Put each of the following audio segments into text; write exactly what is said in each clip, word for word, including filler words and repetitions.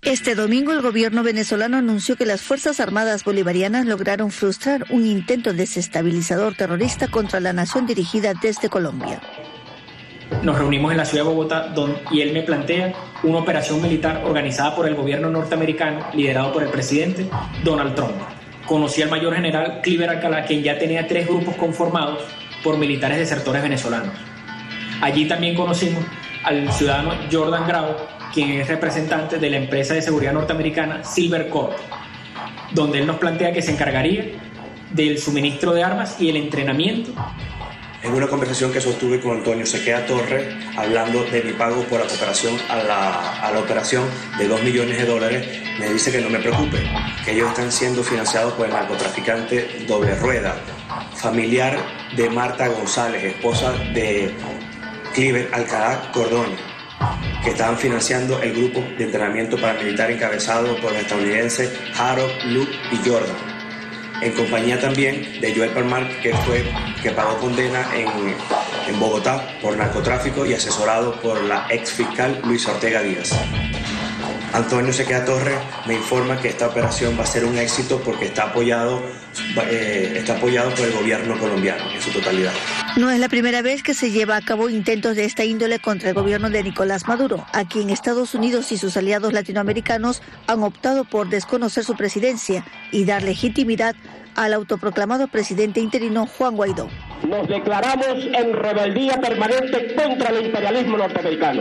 Este domingo el gobierno venezolano anunció que las Fuerzas Armadas Bolivarianas lograron frustrar un intento desestabilizador terrorista contra la nación dirigida desde Colombia. Nos reunimos en la ciudad de Bogotá donde, y él me plantea una operación militar organizada por el gobierno norteamericano liderado por el presidente Donald Trump. Conocí al mayor general Cliver Alcalá, quien ya tenía tres grupos conformados por militares desertores venezolanos. Allí también conocimos al ciudadano Jordan Grau, quien es representante de la empresa de seguridad norteamericana Silver Corp, donde él nos plantea que se encargaría del suministro de armas y el entrenamiento. En una conversación que sostuve con Antonio Sequea Torres, hablando de mi pago por la cooperación a la, a la operación de dos millones de dólares, me dice que no me preocupe, que ellos están siendo financiados por el narcotraficante Doble Rueda, familiar de Marta González, esposa de Cliver Alcalá Cordón, que estaban financiando el grupo de entrenamiento paramilitar encabezado por los estadounidenses Harold, Luke y Jordan, en compañía también de Joel Palmar, que fue que pagó condena en, en Bogotá por narcotráfico y asesorado por la ex fiscal Luisa Ortega Díaz. Antonio Sequea Torres me informa que esta operación va a ser un éxito porque está apoyado, eh, está apoyado por el gobierno colombiano en su totalidad. No es la primera vez que se lleva a cabo intentos de esta índole contra el gobierno de Nicolás Maduro, a quien Estados Unidos y sus aliados latinoamericanos han optado por desconocer su presidencia y dar legitimidad al autoproclamado presidente interino Juan Guaidó. Nos declaramos en rebeldía permanente contra el imperialismo norteamericano.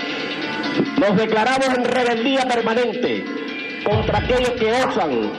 Nos declaramos en rebeldía permanente contra aquellos que osan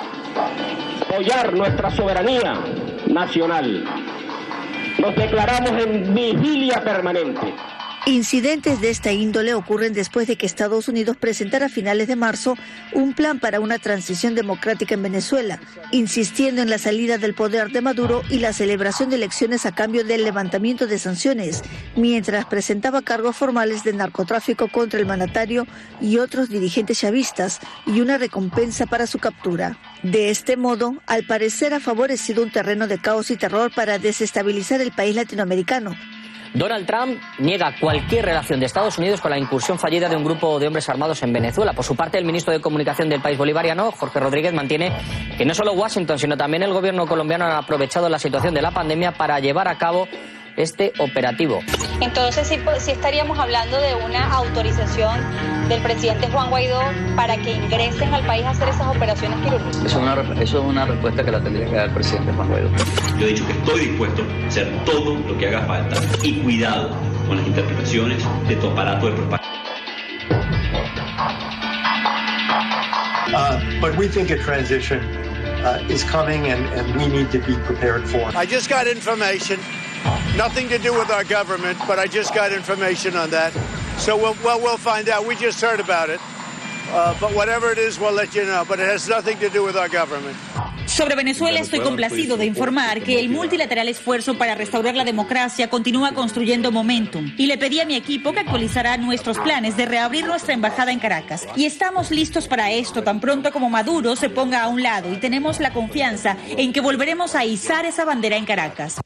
apoyar nuestra soberanía nacional. Nos declaramos en vigilia permanente. Incidentes de esta índole ocurren después de que Estados Unidos presentara a finales de marzo un plan para una transición democrática en Venezuela, insistiendo en la salida del poder de Maduro y la celebración de elecciones a cambio del levantamiento de sanciones, mientras presentaba cargos formales de narcotráfico contra el mandatario y otros dirigentes chavistas y una recompensa para su captura. De este modo, al parecer ha favorecido un terreno de caos y terror para desestabilizar el país latinoamericano. Donald Trump niega cualquier relación de Estados Unidos con la incursión fallida de un grupo de hombres armados en Venezuela. Por su parte, el ministro de Comunicación del país bolivariano, Jorge Rodríguez, mantiene que no solo Washington, sino también el gobierno colombiano han aprovechado la situación de la pandemia para llevar a cabo este operativo. Entonces sí, sí estaríamos hablando de una autorización del presidente Juan Guaidó para que ingresen al país a hacer esas operaciones quirúrgicas. Eso es una, eso es una respuesta que la tendría que dar el presidente Juan Guaidó. Yo he dicho que estoy dispuesto a hacer todo lo que haga falta y cuidado con las interpretaciones de tu aparato de propaganda. Uh, but we think a transition uh, is coming and, and we need to be prepared for it. I just got information. Nothing to do with our government, but I just got information on that. So we'll, well, we'll find out. We just heard about it. Uh, but whatever it is, we'll let you know. But it has nothing to do with our government. Sobre Venezuela estoy complacido de informar que el multilateral esfuerzo para restaurar la democracia continúa construyendo momentum y le pedí a mi equipo que actualizará nuestros planes de reabrir nuestra embajada en Caracas y estamos listos para esto tan pronto como Maduro se ponga a un lado y tenemos la confianza en que volveremos a izar esa bandera en Caracas.